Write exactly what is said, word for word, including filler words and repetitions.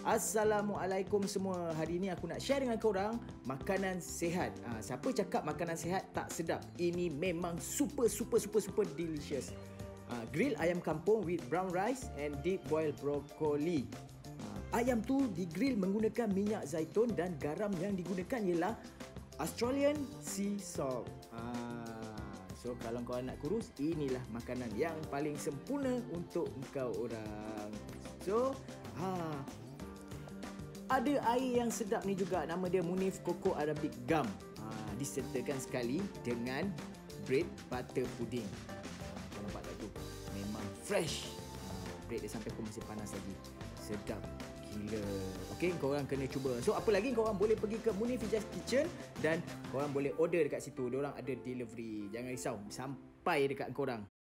Assalamualaikum semua. Hari ni aku nak share dengan korang makanan sihat. ha, Siapa cakap makanan sihat tak sedap? Ini memang super super super super delicious. ha, Grill ayam kampung with brown rice and deep boiled broccoli. ha, Ayam tu digrill menggunakan minyak zaitun dan garam yang digunakan ialah Australian sea salt. ha, So kalau korang nak kurus, inilah makanan yang paling sempurna untuk kau orang. So ha, ada air yang sedap ni juga, nama dia Munif Coco Arabic Gum. ha, Disertakan sekali dengan bread butter pudding. Kau nampak tak tu? Memang fresh. ha, Bread dia sampai pun masih panas lagi. Sedap gila. Okay, korang kena cuba. So apa lagi, korang boleh pergi ke Munif Ijaz Kitchen dan korang boleh order dekat situ. Diorang ada delivery. Jangan risau, sampai dekat korang.